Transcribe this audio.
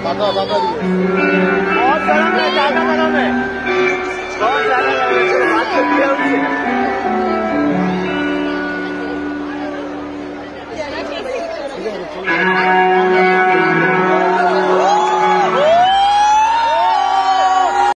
बहुत गर्म है, ज्यादा गर्म है, बहुत ज्यादा गर्म है। चलो बात करते हैं उनसे।